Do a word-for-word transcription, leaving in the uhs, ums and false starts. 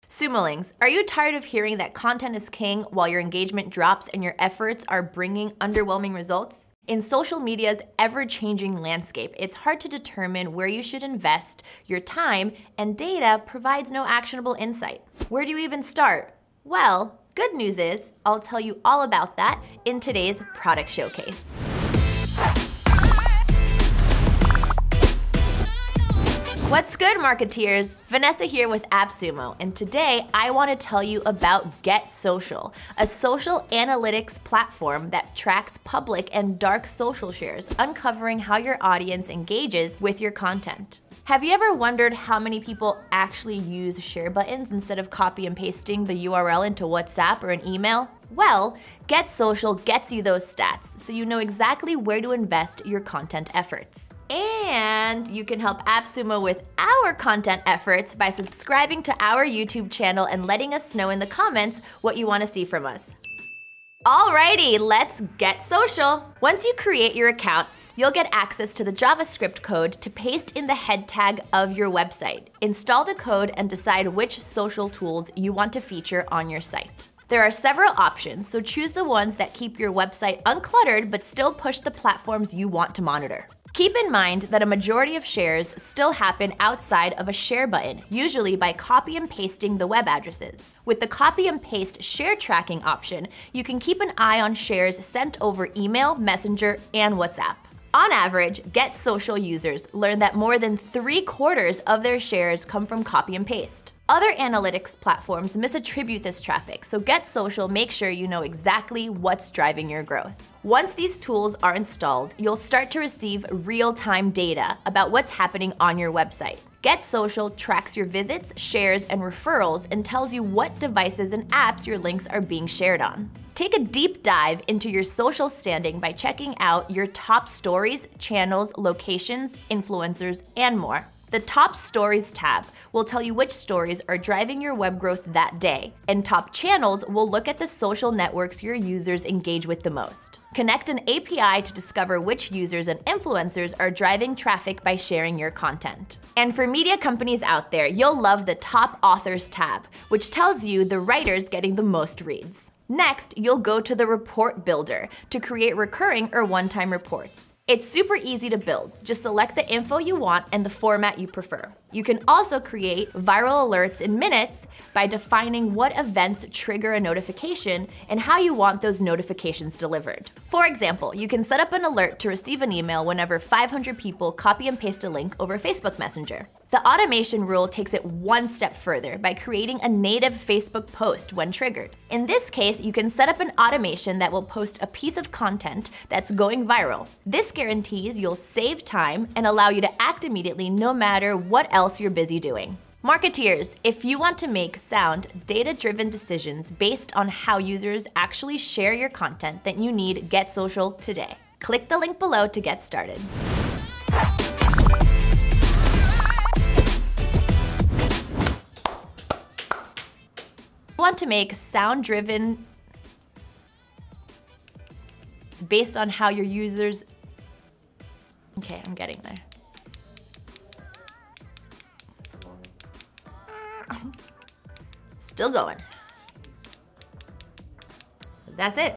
Sumolings, are you tired of hearing that content is king while your engagement drops and your efforts are bringing underwhelming results? In social media's ever-changing landscape, it's hard to determine where you should invest your time, and data provides no actionable insight. Where do you even start? Well, good news is, I'll tell you all about that in today's product showcase. What's good, marketeers? Vanessa here with AppSumo, and today I want to tell you about GetSocial, a social analytics platform that tracks public and dark social shares, uncovering how your audience engages with your content. Have you ever wondered how many people actually use share buttons instead of copy and pasting the U R L into WhatsApp or an email? Well, GetSocial gets you those stats, so you know exactly where to invest your content efforts. And you can help AppSumo with our content efforts by subscribing to our YouTube channel and letting us know in the comments what you want to see from us. Alrighty, let's get social. Once you create your account, you'll get access to the JavaScript code to paste in the head tag of your website. Install the code and decide which social tools you want to feature on your site. There are several options, so choose the ones that keep your website uncluttered but still push the platforms you want to monitor. Keep in mind that a majority of shares still happen outside of a share button, usually by copy and pasting the web addresses. With the copy and paste share tracking option, you can keep an eye on shares sent over email, Messenger, and WhatsApp. On average, GetSocial users learn that more than three quarters of their shares come from copy and paste. Other analytics platforms misattribute this traffic, so GetSocial makes sure you know exactly what's driving your growth. Once these tools are installed, you'll start to receive real-time data about what's happening on your website. GetSocial tracks your visits, shares, and referrals and tells you what devices and apps your links are being shared on. Take a deep dive into your social standing by checking out your top stories, channels, locations, influencers, and more. The Top Stories tab will tell you which stories are driving your web growth that day, and Top Channels will look at the social networks your users engage with the most. Connect an A P I to discover which users and influencers are driving traffic by sharing your content. And for media companies out there, you'll love the Top Authors tab, which tells you the writers getting the most reads. Next, you'll go to the Report Builder to create recurring or one-time reports. It's super easy to build. Just select the info you want and the format you prefer. You can also create viral alerts in minutes by defining what events trigger a notification and how you want those notifications delivered. For example, you can set up an alert to receive an email whenever five hundred people copy and paste a link over Facebook Messenger. The automation rule takes it one step further by creating a native Facebook post when triggered. In this case, you can set up an automation that will post a piece of content that's going viral. This guarantees you'll save time and allow you to act immediately no matter what else you're busy doing. Marketeers, if you want to make sound, data-driven decisions based on how users actually share your content, then you need GetSocial today. Click the link below to get started. Want to make sound-driven, it's based on how your users, okay, I'm getting there. Still going. That's it.